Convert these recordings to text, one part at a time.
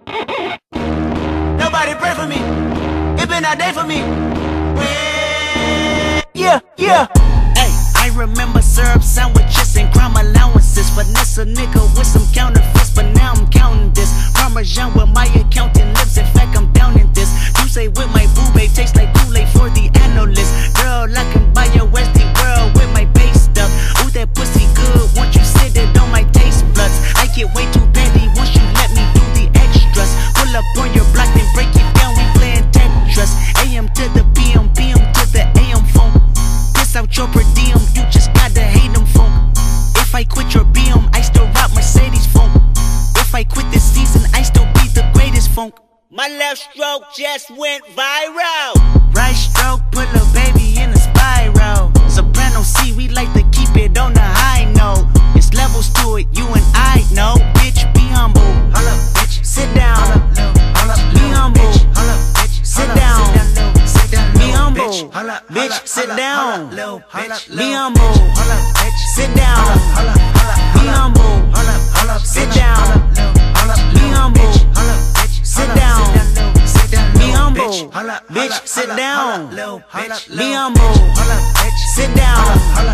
Nobody pray for me. It been a day for me. Yeah, yeah. Hey, I remember syrup sandwiches and crime allowances. Finesse a nigga with some counterfeits, but now I'm counting this. Parmesan with my accountant lips. In fact, I'm down in this. You say with my boo babe tastes like Kool-Aid for the analyst. Girl, I can buy your Westie world with my base stuff. Ooh, that pussy good. Once you sit it on my taste buds, I get way too petty once you let me do the extras. Pull up on your block and break it down. We playing Tetris. AM to the PM, PM to the AM phone. Piss out your per diem, you just gotta hate them phone. If I quit your BM, I still rock Mercedes phone. If I quit this season, I still be the greatest funk. My left stroke just went viral. Right stroke put a baby in a spiral. Soprano C, we like to keep it on the high note. It's levels to it, you and I know. Bitch, be humble. Hold up, bitch. Sit down. Be humble. Sit down. Be humble. Bitch, sit down. Be humble. Sit down. Be humble. Sit down. Be humble. Sit down. Be humble. Bitch, sit down. Be humble. Sit down.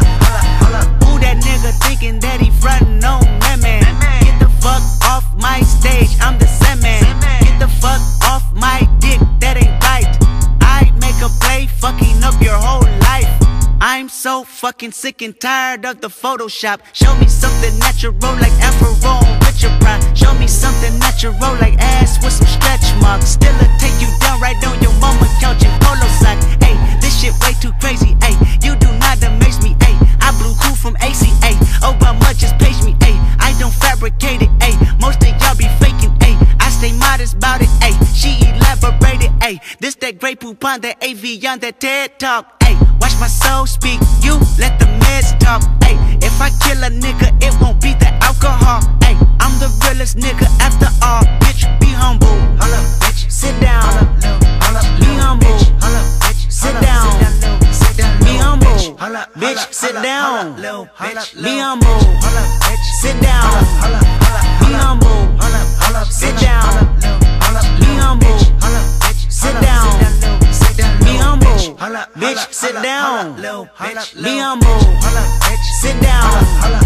Who that nigga thinking that he frontin' on that man? Get the fuck off my stage, I'm the Sandman. Get the fuck off my dick, that ain't right. I make a play, fucking up your whole life. I'm so fucking sick and tired of the Photoshop. Show me something natural like Afro with your prime. Show me something natural like ass with some stretch marks. Still'll take you down right on your mama couch in polo socks. Ayy, this shit way too crazy. Ayy, you do not amaze me. Ayy, I blew cool from ACA. Obama just page me. Ayy, I don't fabricate it. Ayy, most of y'all be faking. Ayy, I stay modest about it. Ayy, she elaborated. Ayy, this that Grey Poupon, that AV on that TED Talk. Ayy, watch my soul speak, you let the meds talk. Ayy, if I kill a nigga, it won't be the alcohol. Ayy, I'm the realest nigga after all. Bitch, be humble. Hold up, bitch. Sit down. Be humble. Sit down. Be humble. Bitch, sit down. Be humble. Sit down. Be humble. Sit down. Be humble. Sit down. Be humble. Bitch, sit down. Be humble. Sit down.